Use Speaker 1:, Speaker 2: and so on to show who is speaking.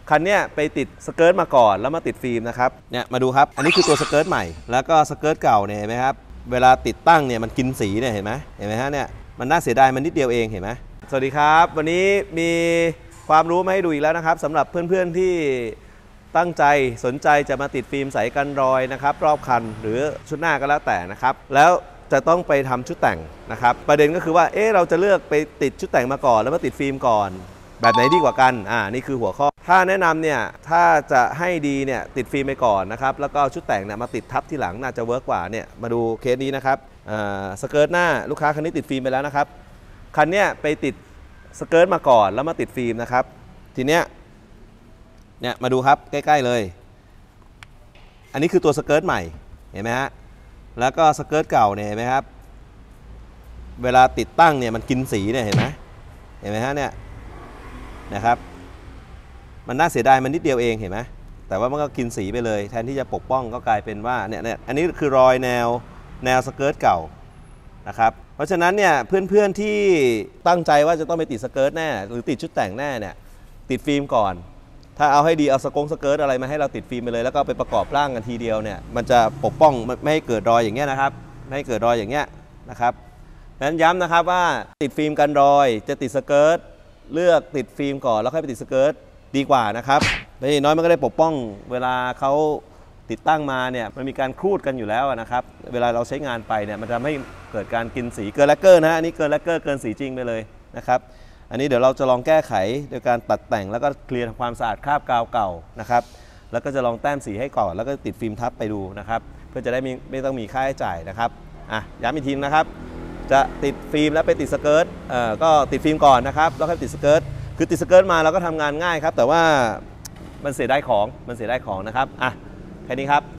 Speaker 1: คันนี้ไปติดสเกิร์ตมาก่อนแล้วมาติดฟิล์มนะครับเนี่ยมาดูครับอันนี้คือตัวสเกิร์ตใหม่แล้วก็สเกิร์ตเก่าเนี่ยเห็นไหมครับเวลาติดตั้งเนี่ยมันกินสีเนี่ยเห็นไหมฮะเนี่ยมันน่าเสียดายมันนิดเดียวเองเห็นไหมสวัสดีครับวันนี้มีความรู้มาให้ดูอีกแล้วนะครับสำหรับเพื่อนๆที่ตั้งใจสนใจจะมาติดฟิล์มใสกันรอยนะครับรอบคันหรือชุดหน้าก็แล้วแต่นะครับแล้วจะต้องไปทำชุดแต่งนะครับประเด็นก็คือว่าเราจะเลือกไปติดชุดแต่งมาก่อนแล้วมาติดฟิล์มก่อนแบบไหนดีกว่ากันนี่คือหัวข้อถ้าแนะนำเนี่ยถ้าจะให้ดีเนี่ยติดฟิล์มไปก่อนนะครับแล้วก็ชุดแต่งเนี่ยมาติดทับที่หลังน่าจะเวิร์กกว่าเนี่ยมาดูเคสนี้นะครับสเกิร์ตหน้าลูกค้าคันนี้ติดฟิล์มไปแล้วนะครับคันนี้ไปติดสเกิร์ตมาก่อนแล้วมาติดฟิล์มนะครับทีเนี้ยเนี่ยมาดูครับใกล้ๆเลยอันนี้คือตัวสเกิร์ตใหม่เห็นไหมฮะแล้วก็สเกิร์ตเก่าเนี่ยเห็นไหมครับเวลาติดตั้งเนี่ยมันกินสีเนี่ยเห็นไหมฮะเนี่ยนะครับมันน่าเสียดายมันนิดเดียวเองเห็นไหมแต่ว่ามันก็กินสีไปเลยแทนที่จะปกป้องก็กลายเป็นว่าเนี่ยอันนี้คือรอยแนวสเกิร์ตเก่านะครับเพราะฉะนั้นเนี่ยเพื่อนๆที่ตั้งใจว่าจะต้องไปติดสเกิร์ตแน่หรือติดชุดแต่งแน่เนี่ยติดฟิล์มก่อนถ้าเอาให้ดีเอาสเกิร์ตอะไรมาให้เราติดฟิล์มไปเลยแล้วก็ไปประกอบร่างกันทีเดียวเนี่ยมันจะปกป้องไม่ให้เกิดรอยอย่างเงี้ยนะครับไม่ให้เกิดรอยอย่างเงี้ยนะครับนั้นย้ำนะครับว่าติดฟิล์มกันรอยจะติดสเกิร์ตเลือกติดฟิล์มก่อนแล้วค่อยไปติดสเกิร์ตดีกว่านะครับอย่างน้อยมันก็ได้ปกป้องเวลาเขาติดตั้งมาเนี่ยมันมีการครูดกันอยู่แล้วนะครับเวลาเราใช้งานไปเนี่ยมันจะไม่เกิดการกินสีเกินแลกเกอร์นะอันนี้เกินแลกเกอร์เกินสีจริงไปเลยนะครับอันนี้เดี๋ยวเราจะลองแก้ไขโดยการตัดแต่งแล้วก็เคลียร์ความสะอาดคราบกาวเก่านะครับแล้วก็จะลองแต้มสีให้ก่อนแล้วก็ติดฟิล์มทับไปดูนะครับเพื่อจะได้ไม่ต้องมีค่าใช้จ่ายนะครับย้ำอีกทีนะครับจะติดฟิล์มแล้วไปติดสเกิร์ตก็ติดฟิล์มก่อนนะครับแล้วค่อยติดสเกิร์ตคือติดสเกิร์ตมาเราก็ทำงานง่ายครับแต่ว่ามันเสียดายของนะครับแค่นี้ครับ